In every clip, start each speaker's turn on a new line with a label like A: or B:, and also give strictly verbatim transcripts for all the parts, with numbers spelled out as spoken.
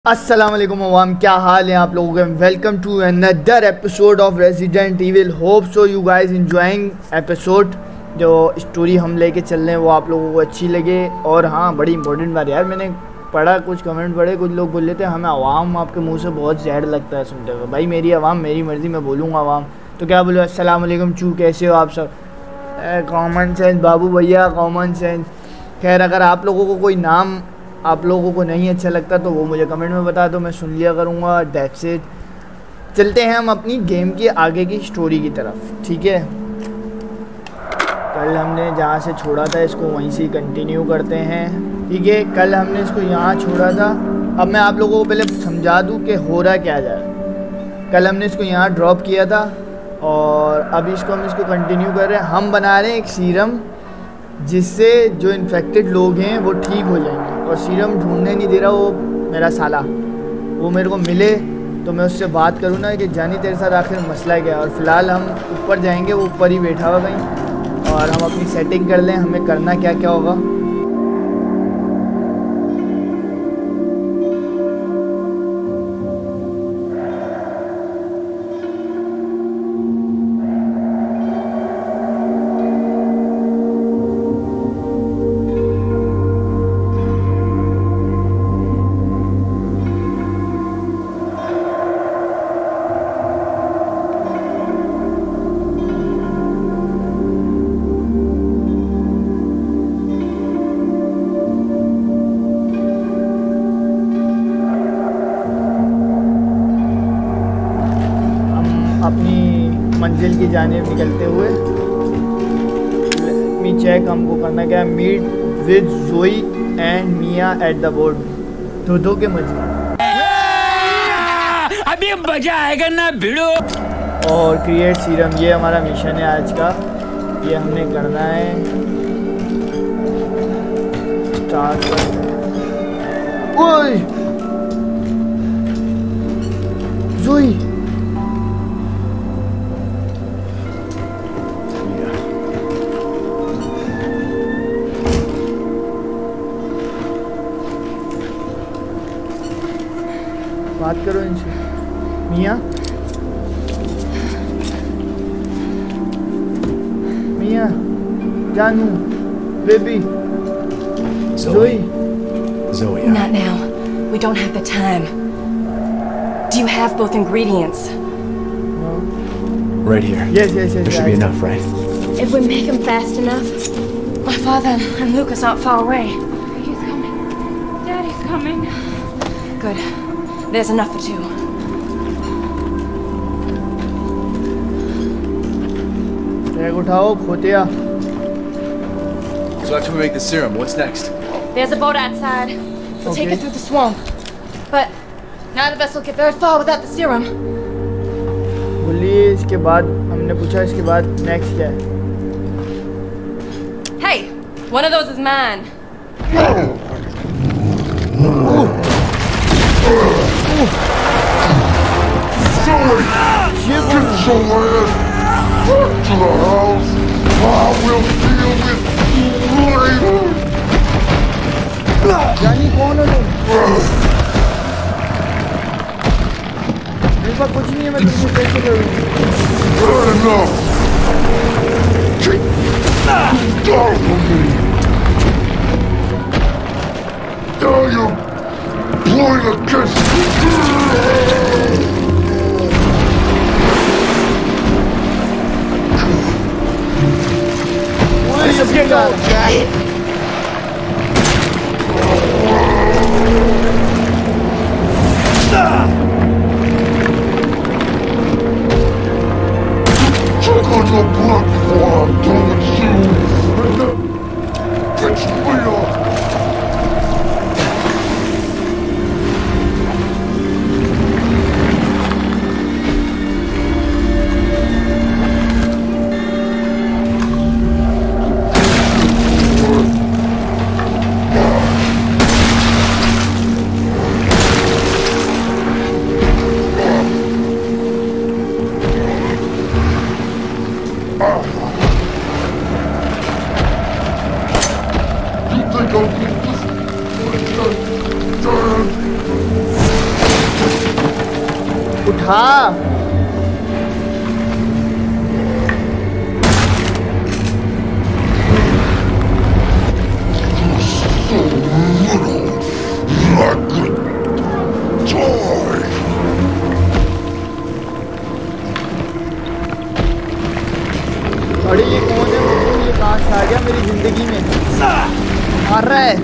A: अस्सलाम वालेकुम अवाम, क्या हाल है आप लोगों के। Welcome to another episode of Resident Evil. Hope so you guys enjoying episode. जो स्टोरी हम लेके चल रहे हैं वो आप लोगों को अच्छी लगे। और हाँ, बड़ी इंपॉर्टेंट बात यार, मैंने पढ़ा, कुछ कमेंट पढ़े, कुछ लोग बोल लेते हैं हमें अवाम आपके मुंह से बहुत जहर लगता है सुनते हुए। भाई मेरी अवाम, मेरी मर्ज़ी, मैं बोलूँगा अवाम तो क्या बोलो। अस्सलाम वालेकुम चू, कैसे हो आप सब। कॉमन सेंस बाबू भैया, कॉमन सेंस। खैर, अगर आप लोगों को कोई नाम आप लोगों को नहीं अच्छा लगता तो वो मुझे कमेंट में बता दो, मैं सुन लिया करूँगा। That's it. चलते हैं हम अपनी गेम की आगे की स्टोरी की तरफ, ठीक है। कल हमने जहाँ से छोड़ा था इसको वहीं से कंटिन्यू करते हैं, ठीक है। कल हमने इसको यहाँ छोड़ा था। अब मैं आप लोगों को पहले समझा दूँ कि हो रहा क्या जाए। कल हमने इसको यहाँ ड्रॉप किया था और अब इसको हम इसको कंटिन्यू कर रहे हैं। हम बना रहे हैं एक सीरम जिससे जो इन्फेक्टेड लोग हैं वो ठीक हो जाएंगे। और सीरम ढूंढने नहीं दे रहा वो मेरा साला, वो मेरे को मिले तो मैं उससे बात करूँ ना कि जानी तेरे साथ आखिर मसला क्या है। और फ़िलहाल हम ऊपर जाएंगे, वो ऊपर ही बैठा हुआ कहीं, और हम अपनी सेटिंग कर लें हमें करना क्या क्या होगा। अपनी मंजिल की जानिब निकलते हुए मी चेक हमको करना क्या है। Meet with Zoe and Mia at the board. दो दो के मजे,
B: अभी मजा आएगा ना भिड़ो।
A: और क्रिएट सीरम, ये हमारा मिशन है आज का, ये हमने करना है। स्टार्ट ओए जोई, बात करो इनसे। मिया मिया जानू baby Zoe.
C: Zoe. Not now. We don't have the time. Do you have both ingredients?
A: No.
D: Right here.
A: Yes, yes, yes.
D: There should be enough, right?
C: If we make them fast enough. My father and Lucas aren't far away.
E: He's coming. Daddy's coming.
C: Good. There's enough for two.
A: Bag उठाओ खोतिया।
D: So after we make the serum, what's next?
C: There's a boat outside. We'll take
A: Okay.
C: it through the swamp. But none of us will get very far without the serum.
A: बोलिए इसके बाद, हमने पूछा इसके बाद next क्या है।
C: Hey, one of those is mine.
A: ये
F: Get your ass back to the house. I will deal with you later.
A: जानी कौन हो तुम? मेरे पास कुछ नहीं है, मैं तुमसे कैसे लड़ूंगी।
F: Good enough. Get down from me. Now you're playing against me.
A: Let's get go, Jack.
F: Check on your blood before I'm done with you. And then fix me up.
A: उठा। अरे ये कौन है? ये कहाँ से आ गया मेरी जिंदगी में? मार रहा है।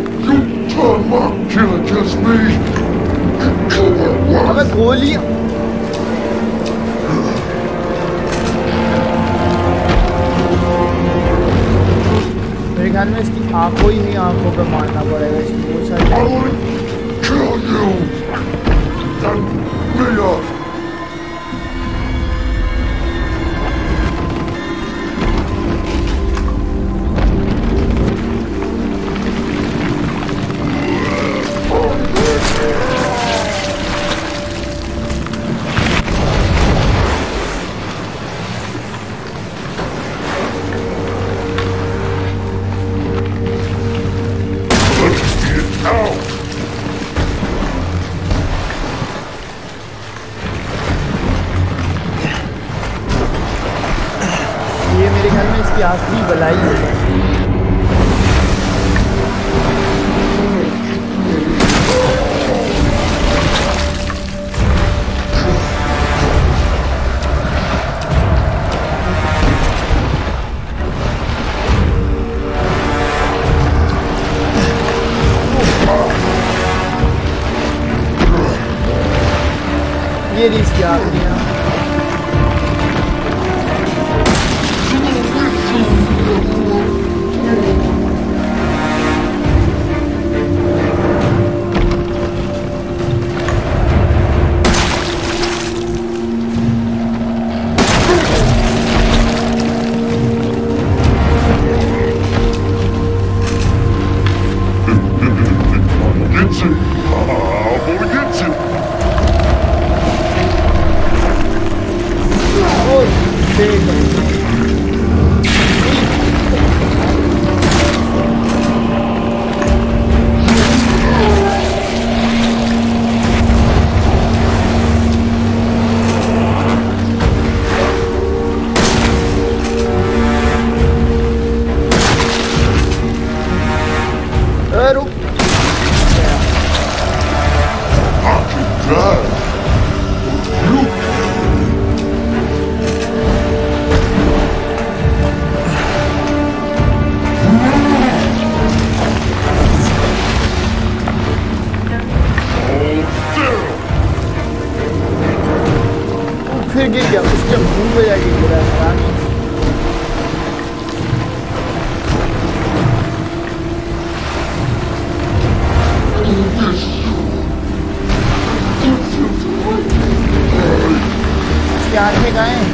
A: अबे गोली। मेरे ख्याल में इसकी आंखों ही नहीं, आंखों पे मारना पड़ेगा इसकी बहुत सारी। ये मेरे ख्याल में इसकी आखिरी भलाई है। ये रही इसकी आखिरी। फिर गिर गया, उसके मुंह में जाके गिरा हरामी। उसकी आंखें कहाँ हैं?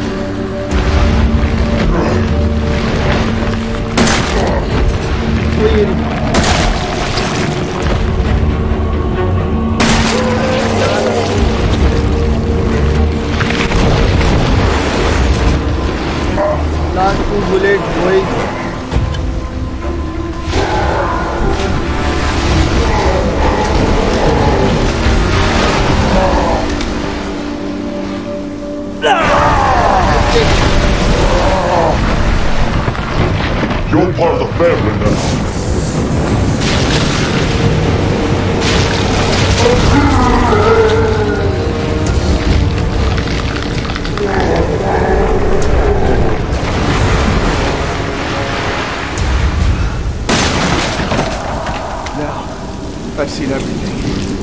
A: कोई नहीं। Last two bullets, boys.
F: You're part of the family now.
D: I've seen everything.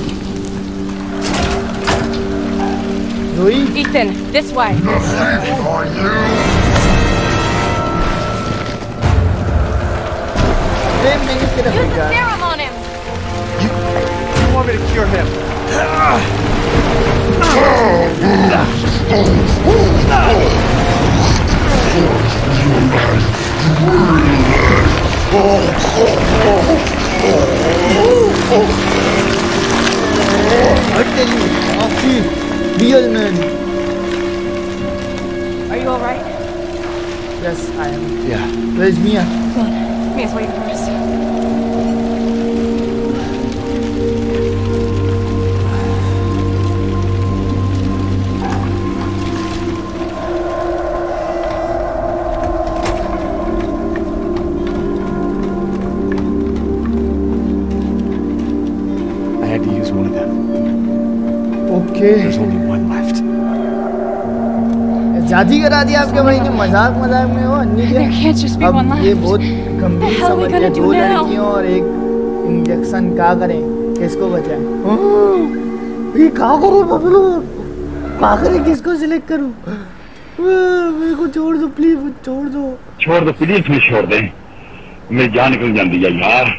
A: Zoe?
C: Ethan, this way.
F: Nothing for you.
A: Hey, मैंने तेरा
C: Use the
A: बेटा।
C: serum on him.
D: You want me to cure him?
A: I tell you, Aki, real man.
C: Are you alright?
A: Yes, I am.
D: Yeah.
A: Where's Mia?
C: Come on. Mia's waiting for us.
A: Okay
D: There's only one left.
A: शादी करा दिया आपके भाई ने, मजाक मजाक में हो अन्नी
E: There can't just be
A: अब
E: one
A: ये
E: left.
A: बहुत गंभीर
E: The hell are we
A: समझ है,
E: gonna do
A: दो
E: now?
A: लड़कियों और एक इंजेक्शन, क्या करें, किसको बचाएं? ये क्या करूं बबलू, क्या करें, किसको सिलेक्ट करूं? मेरे को छोड़ दो प्लीज, छोड़ दो
F: छोड़ दो प्लीज, मैं छोड़ दें, मेरी जान निकल जाती है यार।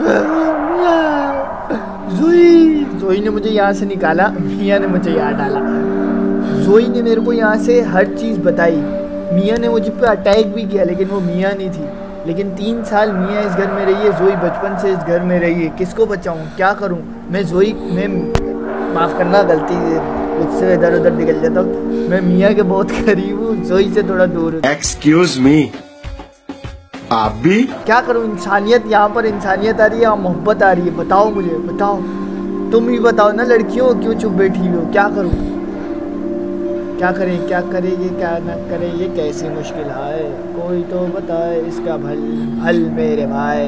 A: जोई जोई ने मुझे यहाँ से निकाला, मियाँ ने मुझे यहाँ डाला। जोई ने मेरे को यहाँ से हर चीज़ बताई, मियाँ ने मुझे पे अटैक भी किया लेकिन वो मियाँ नहीं थी। लेकिन तीन साल मियाँ इस घर में रही है, जोई बचपन से इस घर में रही है, किसको बचाऊँ, क्या करूँ मैं? जोई मैं माफ़ करना, गलती मुझसे इधर उधर निकल जाता हूँ, मैं मियाँ के बहुत करीब हूँ, जोई से थोड़ा दूर हूँ।
B: एक्सक्यूज मी, आप भी?
A: क्या करूँ, इंसानियत, यहाँ पर इंसानियत आ रही है और मोहब्बत आ रही है, बताओ मुझे, बताओ तुम ही बताओ ना लड़कियों, क्यों चुप बैठी हो, क्या करूँ, क्या करें, क्या करें ये, क्या ना करें ये, कैसी मुश्किल है, कोई तो बताए इसका भल हल मेरे भाई,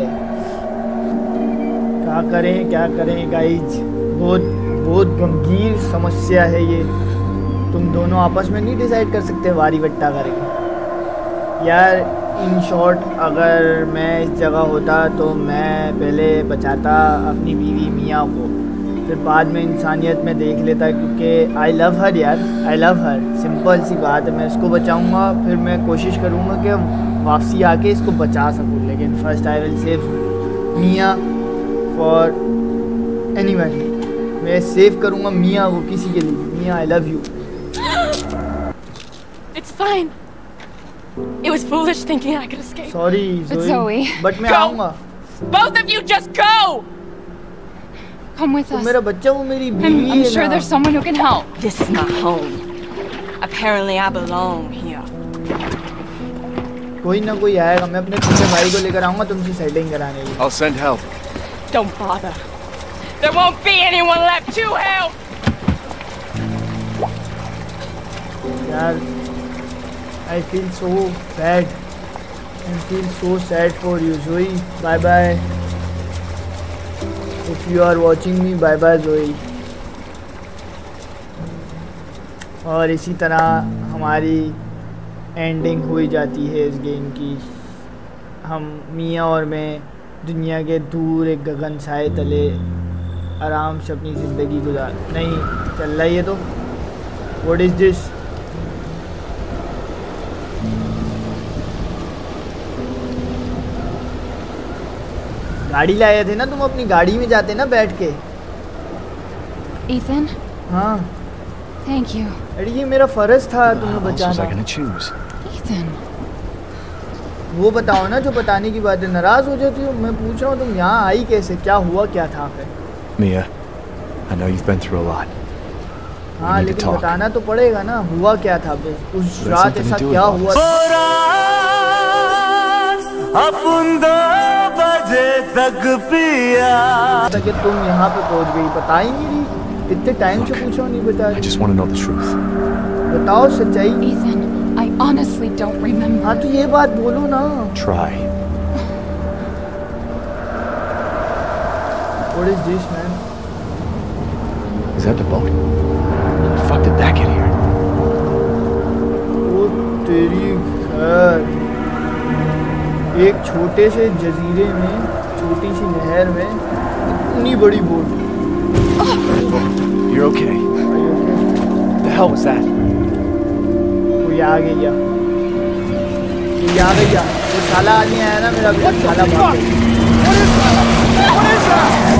A: क्या करें क्या करें गाइज, बहुत बहुत गंभीर समस्या है ये। तुम दोनों आपस में नहीं डिसाइड कर सकते वारी वट्टा करके यार? इन शॉर्ट अगर मैं इस जगह होता तो मैं पहले बचाता अपनी बीवी मियाँ को, फिर बाद में इंसानियत में देख लेता, क्योंकि आई लव हर यार, आई लव हर, सिंपल सी बात है। मैं इसको बचाऊंगा, फिर मैं कोशिश करूंगा कि वापसी आके इसको बचा सकूं, लेकिन first I will save Mia for anyone. मैं सेव करूंगा मियाँ को, किसी के लिए। Mia I love you.
C: It's fine. It was foolish thinking I could escape.
A: Sorry
E: Zoe.
A: But मैं
C: Go.
A: आऊंगा।
C: Both of you just go!
E: Come with
A: तो
E: us.
A: मेरा बच्चा वो मेरी
E: I'm,
A: बीवी
E: I'm
A: है
E: sure
A: ना।
E: there's someone who can help.
C: This is my home. Apparently I belong here.
A: कोई ना कोई आएगा, मैं अपने छोटे भाई को लेकर आऊंगा तुमसे सेटिंग कराने के।
D: I'll send help.
C: Don't bother. There won't be anyone left to help!
A: यार I feel so bad. I feel so sad for you, Zoe. Bye bye. If you are watching me, bye bye Zoe. और इसी तरह हमारी ending हुई जाती है इस game की। हम मियाँ और मैं दुनिया के दूर एक गगन साए तले आराम से अपनी ज़िंदगी गुजार, नहीं चल रहा है ये तो। What is this? गाड़ी लाए थे ना तुम, अपनी गाड़ी में जाते ना बैठ के।
E: Ethan,
A: हाँ
E: thank you.
A: अरे ये मेरा फर्ज था तुम्हें
D: What else was I
A: बचाना।
D: gonna choose?
E: Ethan.
A: वो बताओ ना जो बताने की बात है, नाराज हो जाती हो। मैं पूछ रहा हूँ तुम यहाँ आई कैसे, क्या हुआ क्या था फिर?
D: Mia, I know you've been through a lot.
A: हाँ
D: need to
A: लेकिन
D: talk.
A: बताना तो पड़ेगा ना, हुआ क्या था बस उस
D: There's
A: रात,
D: something to
A: ऐसा
D: do
A: क्या
D: about
A: हुआ? कि तुम यहाँ पे पहुँच गई, बता ही नहीं रही, इतने टाइम से पूछो नहीं बता
D: I
A: रही।
D: just want to know the truth.
A: बताओ सच्चाई।
E: Ethan, I honestly don't remember.
A: हाँ तो ये बात बोलो ना।
D: Try.
A: What is this man?
D: Is that the boat? How the fuck did that get here?
A: ओ तेरी खैर, एक छोटे से जजीरे में, छोटी सी नहर में इतनी बड़ी boat.
D: You're okay. What the hell was that?
A: कोई आ गया, कोई आ गया, वो साला आदमी आया ना मेरा, साला भाग गया।